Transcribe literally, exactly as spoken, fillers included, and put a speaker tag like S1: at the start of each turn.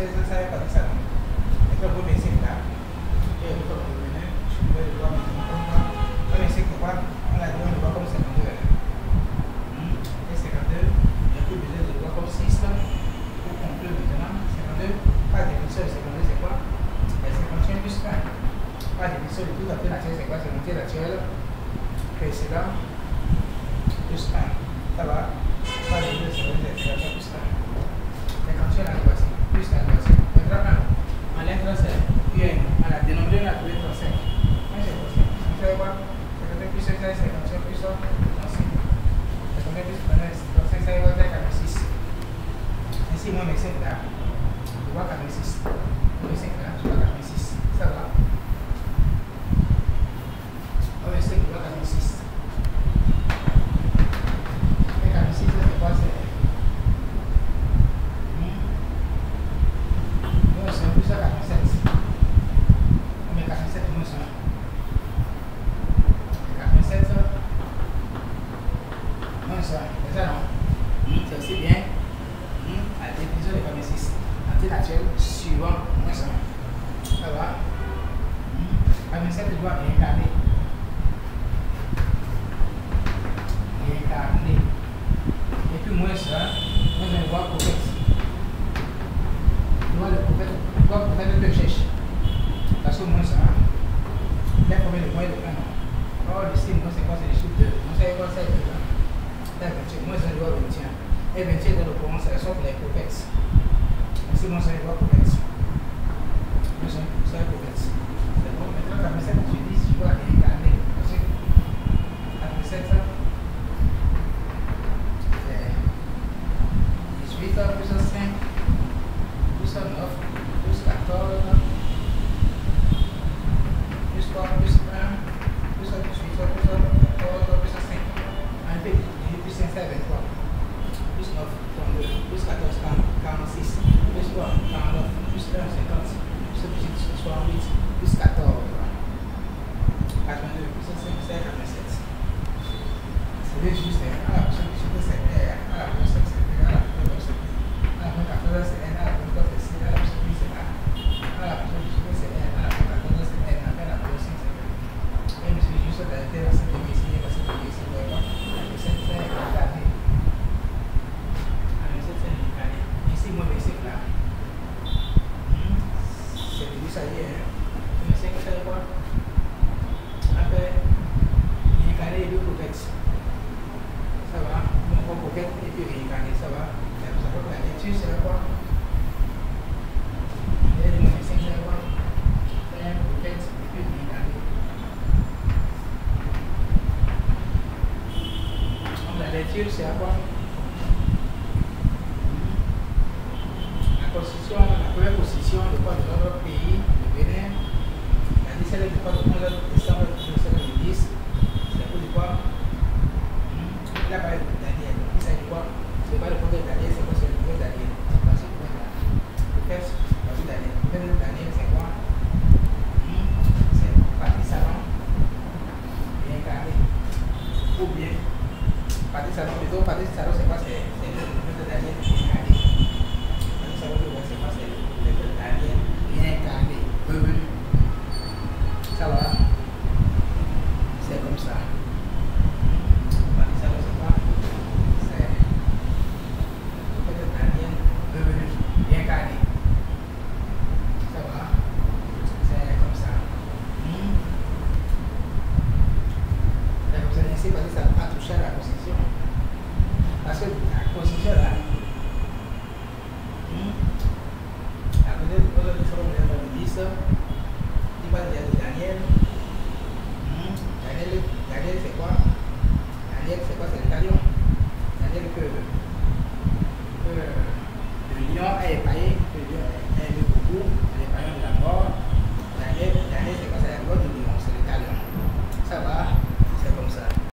S1: ça, ça n'est pas de ça. Et puis, vous mettez là. Et vous revenez. Je vais le voir maintenant comme ça. On essaie de voir. On a dit, on le voit comme cinquante-deux. Et cinquante-deux, il n'y a plus besoin de le voir comme six là. Pour conclure maintenant. cinquante-deux, pas de définition de cinquante-deux, c'est quoi? cinquante et un plus un. Pas de définition de tout à fait naturel, c'est quoi? C'est l'entier naturel précédent plus un. Ça va? Pas de définition de cinquante-deux plus un. cinquante et un à la voici. Plus un à la voici. Maintenant, un. En lettre, c'est un. À la dénominateur, on a trouvé trente-cinq. un, c'est trente-cinq. Vous savez quoi? cinquante-deux plus un, c'est cinquante et un plus un, trente-cinq. cinquante-deux plus un, trente-cinq, ça va être quarante-six. Ainsi, moi, mes cinq là, je vois quarante-six. Mes cinq là, je vois quarante-six. Ça va? Moi, mes cinq, je vois quarante-six. Et quarante-six, c'est quoi? C'est plus à quarante-sept. On met quarante-sept moins un. quarante-sept moins un. C'est ça, non? C'est aussi bien. À la définition de quarante-six. Anti-naturel suivant moins un. Ça va? quarante-sept doit réincarner. Réincarner. Et puis moins un, moins un doit prophète. Doit le prophète. Pourquoi vous faites deux cherches? Parce que moins ça, il y a combien de moins de un? Or, le signe, c'est quoi? C'est le chiffre deux. Vous savez quoi? C'est deux. C'est vingt-huit. Moins un doit vingt et un. Et vingt et un dans le courant, c'est sauf les prophètes. Ainsi, moins un doit prophète. Moins un, c'est un prophète. C'est bon. Maintenant, quarante-sept, je dis, je dois réincarner. Parce que quarante-sept, c'est dix-huit plus cinq, plus neuf. Plus quatorze, plus trois, plus un, plus un, plus huit, plus quatorze, plus cinq. En fait, plus cinq, c'est vingt-trois. Plus neuf, trente-deux. Plus quatorze, quarante-six. Plus trois, quarante-neuf. Plus un, cinquante. Plus huit, soixante-huit. Plus quatorze. quatre-vingt-deux. Plus cinq, c'est quarante-sept. C'est juste, à la prochaine, c'est à la prochaine, c'est à la prochaine. À la quatorze, c'est à la prochaine, c'est à la prochaine. À la prochaine, c'est à la quatorze, c'est à la prochaine. Même si je suis à la terre, c'est de ici, parce que je suis là. C'est c'est incarné. C'est c'est incarné. Ici, moi, c'est là. C'est du ça y est. Mais c'est que ça y quoi? Après, incarné et deux coquettes. Ça va? Mon propre coquette et puis réincarné, ça va? Ça va? La lecture, c'est quoi? La lecture, c'est à quoi? La constitution, la première constitution, le code de notre pays, le Bénin, la dix-sept du code de onze décembre mille neuf cent quatre-vingt-dix, c'est pour du quoi? Il a parlé de Daniel. Il s'agit de quoi? C'est pas le code de Daniel, c'est quoi? C'est le code de Daniel. Parce que le texte, parce que Daniel, le code de Daniel, c'est quoi? C'est partie salon, bien carré. Ou bien, partie salon, plutôt partie salon, c'est quoi? C'est le code de Daniel, bien carré. Partie salon, c'est quoi? C'est le code de Daniel, bien carré. Revenu. Ça va? C'est comme ça. Partie salon, c'est quoi? C'est le code de Daniel, revenu, bien carré. Ça va? C'est comme ça. Hmm. La constitution ici, parce que ça va toucher à la constitution. Parce que la constitution là, hmm. La constitution de deux mille dix, il va dire de Daniel.